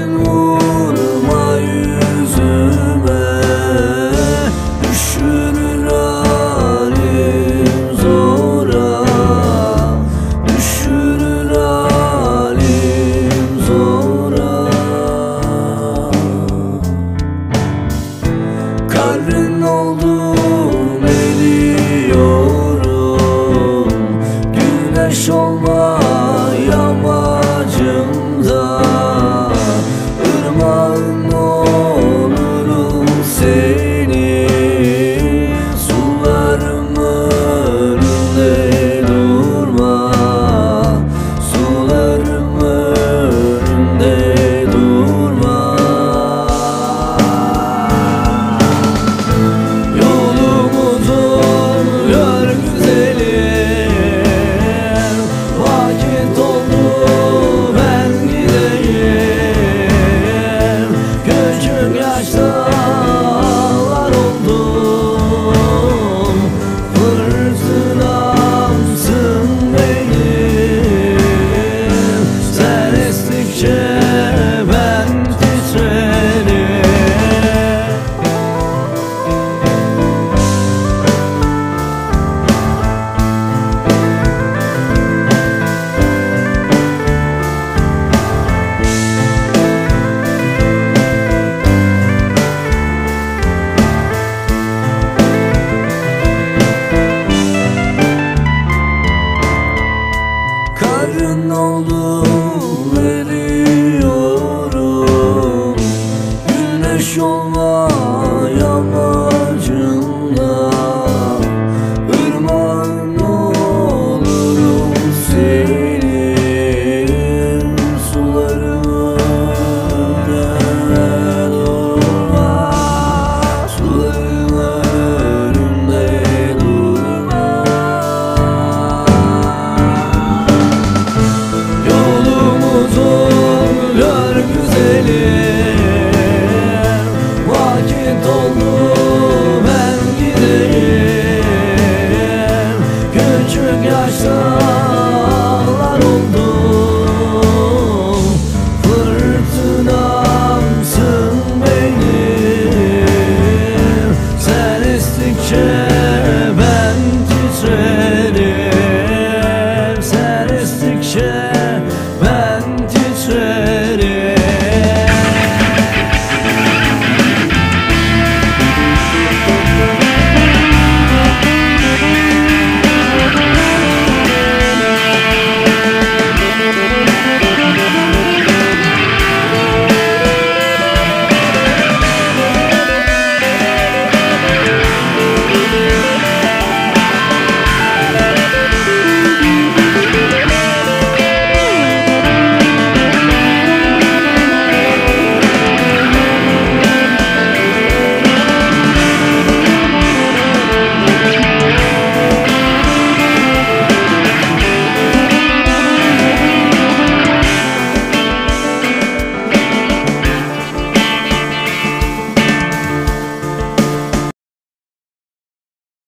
Sakın vurma yüzüme, düşürür halim zora, düşürür halim zora. Karın oldum eriyorum, güneş olma yamacımda, ırmağın olurum senin, sularım önünde durma, sularım önünde durma. Yolumuzun gör güzelim, vakit oldu ben gideyim. Küçük yaşta ağlar oldum, fırtınamsın benim. Sen estikçe ben titrerim. Karın oldum eriyorum, güneş olma yamacında, ırmağın olurum senin, sularım önünde durma, sularım önünde durma. Yolumuzun gör güzelim,